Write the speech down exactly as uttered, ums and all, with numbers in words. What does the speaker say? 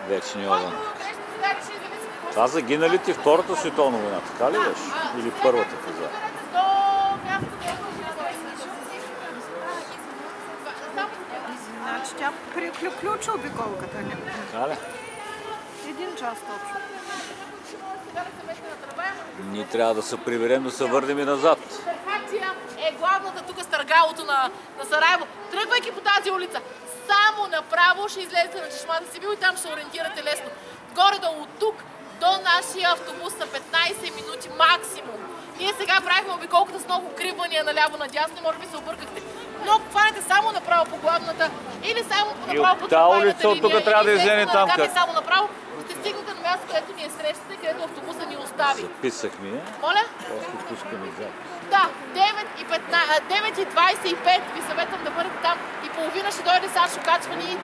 Вечния огън. Това загинали ти Втората световна война, така ли беше? Или Първата каза? Значи тя приключи обиколката, не? Така ли? Един час точно. Ние трябва да се приберем, да се върнем и назад. Хархатия е главната тук стъргалото на, на Сараево. Тръгвайки по тази улица, само направо ще излезете на чешмата Сибил и там ще се ориентирате лесно. Горе-долу от тук до нашия автобус са петнайсет минути максимум. Ние сега правихме обиколката с много кривания наляво-надясно, може би се объркахте. Но хванете само направо по главната или само направо по трамвайната линия. Тук трябва да излезе там. Как... само направо, ще стигнете на място, където ни е срещате, където автобуса ни остави. Записахме, не? Моля? Просто пускаме запис. Да, девет и двайсет и пет ви съветвам да бъдете там и половина ще дойде Сашо Качвани.